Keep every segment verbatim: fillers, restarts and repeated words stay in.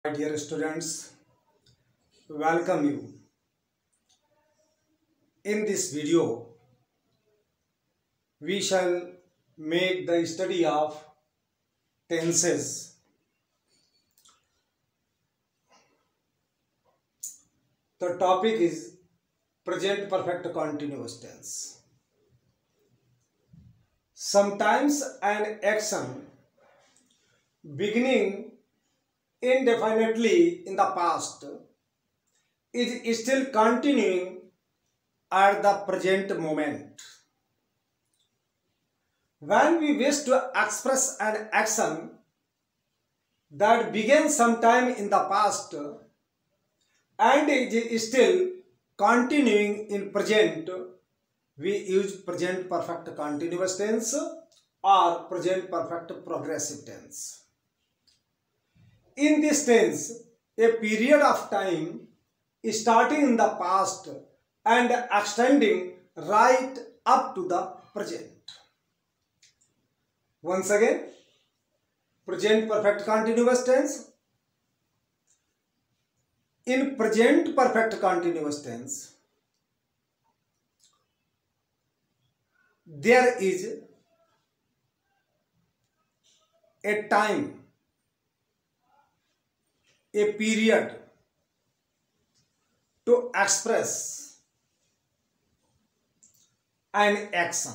My dear students, welcome you. In this video, we shall make the study of tenses. The topic is present perfect continuous tense. Sometimes an action beginning indefinitely in the past is still continuing at the present moment. When we wish to express an action that began sometime in the past and is still continuing in present, we use present perfect continuous tense or present perfect progressive tense. In this tense, a period of time is starting in the past and extending right up to the present. Once again, present perfect continuous tense. In present perfect continuous tense, there is a time, a period to express an action.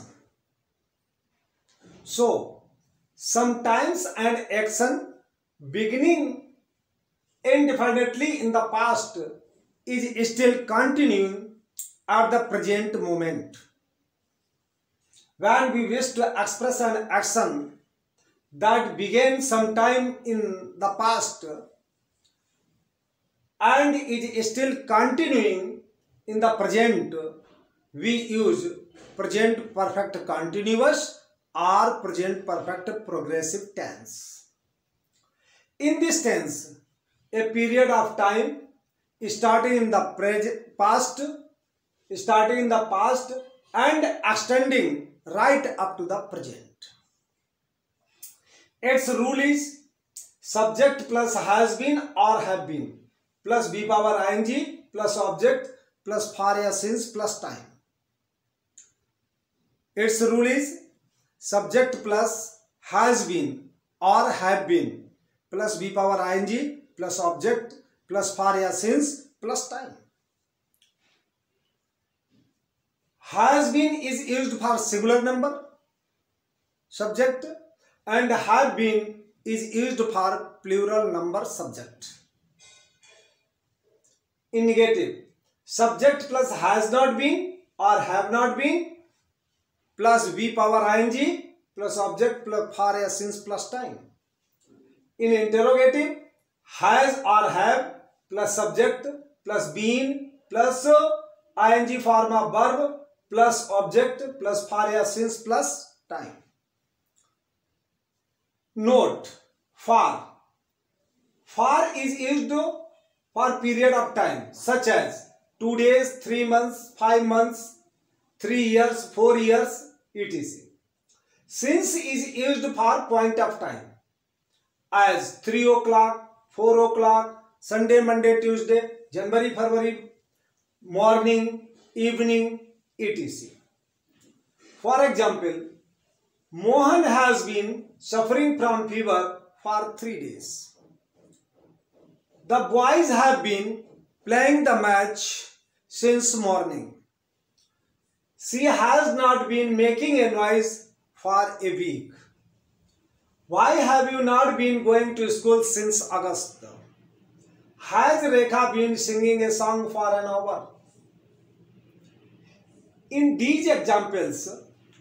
So, sometimes an action beginning indefinitely in the past is still continuing at the present moment. When we wish to express an action that began sometime in the past and is still continuing in the present, we use present perfect continuous or present perfect progressive tense. In this tense, a period of time is starting in the present past, starting in the past and extending right up to the present. Its rule is subject plus has been or have been plus be power ing plus object plus for a since plus time. Its rule is subject plus has been or have been plus be power ing plus object plus for a since plus time. Has been is used for singular number subject and have been is used for plural number subject. In negative, subject plus has not been or have not been plus be power ing plus object plus for a since plus time. In interrogative, has or have plus subject plus been plus ing form of verb plus object plus for a since plus time. Note, for. For is used for period of time such as two days, three months, five months, three years, four years, et cetera. Since is used for point of time as three o'clock, four o'clock, Sunday, Monday, Tuesday, January, February, morning, evening, et cetera. For example, Mohan has been suffering from fever for three days. The boys have been playing the match since morning. She has not been making a noise for a week. Why have you not been going to school since August? Has Rekha been singing a song for an hour? In these examples,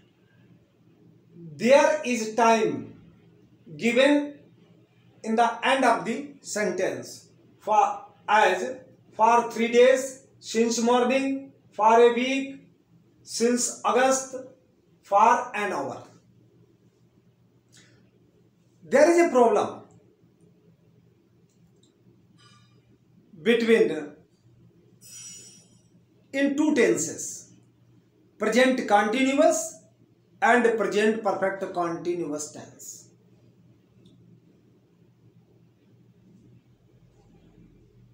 there is time given in the end of the sentence. For as for three days, since morning, for a week, since August, for an hour. There is a problem between in two tenses, present continuous and present perfect continuous tense.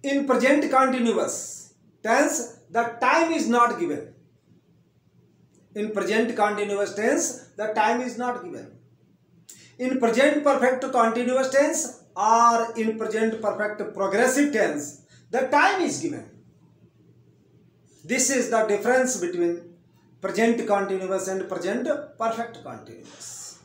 In present continuous tense, the time is not given. In present continuous tense, the time is not given. In present perfect continuous tense or in present perfect progressive tense, the time is given. This is the difference between present continuous and present perfect continuous.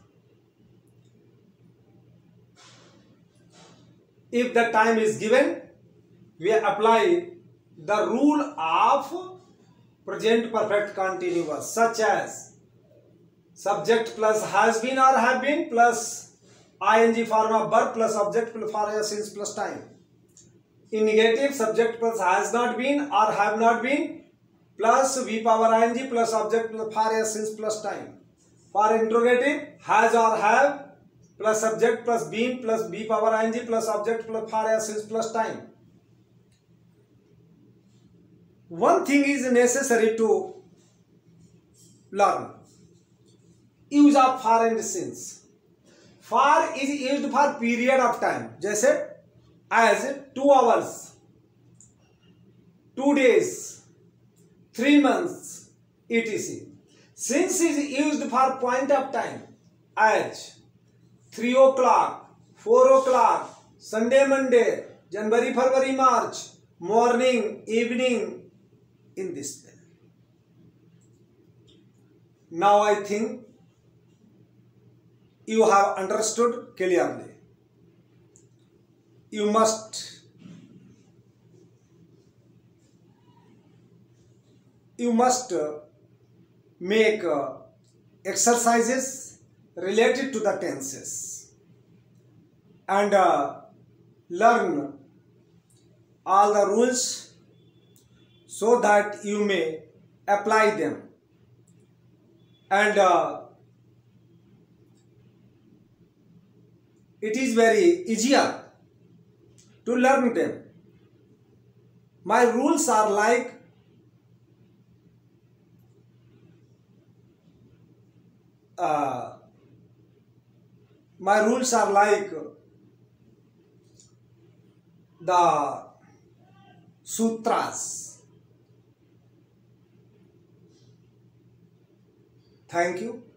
If the time is given, we apply the rule of present perfect continuous, such as subject plus has been or have been plus ing form of verb plus object plus for since plus time. In negative, subject plus has not been or have not been plus v power ing plus object plus for since plus time. For interrogative, has or have plus subject plus been plus b power ing plus object plus for since plus time. One thing is necessary to learn. Use of for and since. For is used for period of time. जैसे as two hours, two days, three months, et cetera. Since is used for point of time. As three o'clock, four o'clock, Sunday, Monday, January, February, March, morning, evening, in this way. Now I think you have understood clearly. You must you must make exercises related to the tenses and uh, learn all the rules so that you may apply them, and uh, it is very easier to learn them. My rules are like uh, my rules are like the sutras. Thank you.